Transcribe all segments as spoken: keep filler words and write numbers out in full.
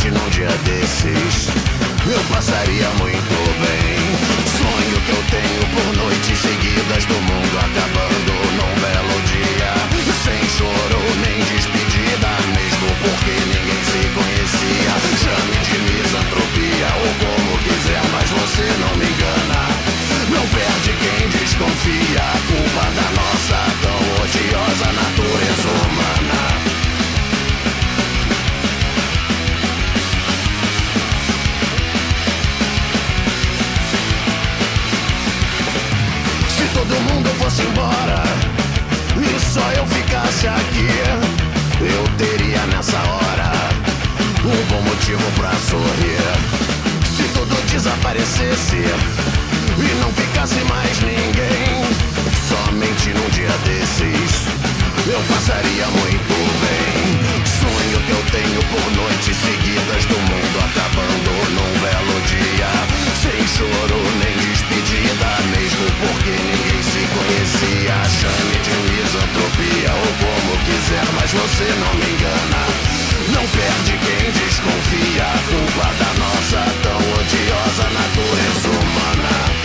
num dia desses eu passaria muito bem. Sonho que eu tenho por noites seguidas do mundo acabando num belo dia, sem choro nem despedida, mesmo porque ninguém se conhecia. Chame de misantropia ou como quiser, mas você não me engana. Não perde quem desconfia, a culpa da nossa tão odiosa natureza humana. Se todo mundo fosse embora e só eu ficasse aqui, eu teria nessa hora um bom motivo pra sorrir. Se tudo desaparecesse e não ficasse mais ninguém, somente num dia desses eu passaria muito bem. Sonho que eu tenho por noites seguidas do mundo acabando num belo dia, sem choro nem despedida, mesmo porque ninguém se conhecia. Chame de misantropia ou como quiser, mas você não me engana. Não perde quem desconfia, a culpa da nossa tão odiosa natureza humana.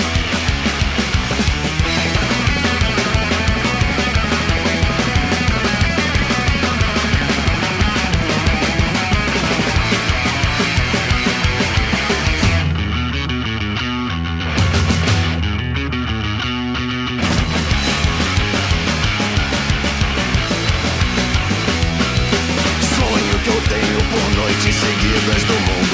Noites seguidas do mundo